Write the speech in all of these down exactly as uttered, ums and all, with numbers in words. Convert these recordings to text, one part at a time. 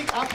Musik ab.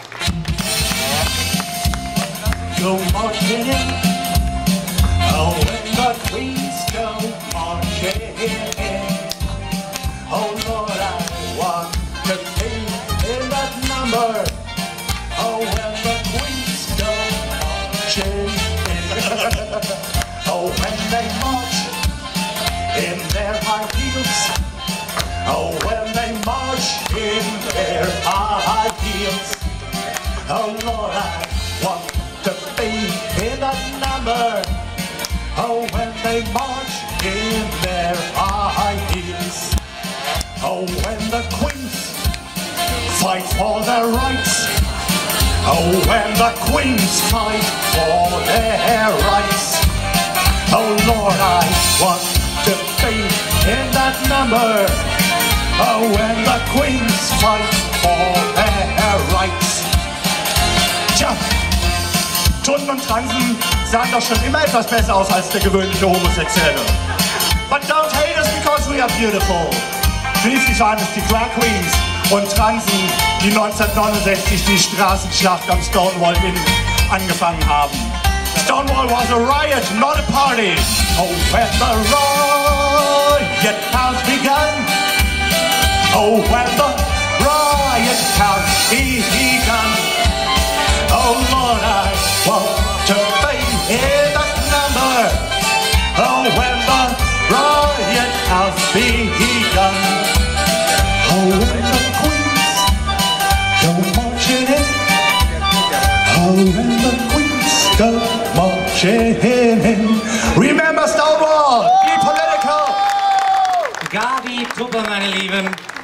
Go marching in. Oh, when the queens go marching in. Oh Lord, I want to be in that number. Oh, when the queens go marching in. Oh, when they march in their high heels. Oh, when they march in their high heels. Oh Lord, I want to be in that number. Oh, when they march in their high heels. Oh, when the queens fight for their rights. Oh, when the queens fight for their rights. Oh Lord, I want to be in that number. Oh, when the queens fight for their rights. Tja, Turnen und Tanzen sahen doch schon immer etwas besser aus als der gewöhnliche Homosexuelle. But don't hate us because we are beautiful. Schließlich waren es die Drag Queens und Transen, die neunzehnhundertneunundsechzig die Straßenschlacht am Stonewall Inn angefangen haben. Stonewall was a riot, not a party. Oh, when the riot has begun. Oh, when the riot has begun. Oh Lord, I want to be in that number. Oh, when the riot has begun. Oh, when the queens go marching in. Oh, when the queens go marching in. Remember Stonewall, be political. Gabi Tupper, meine Lieben.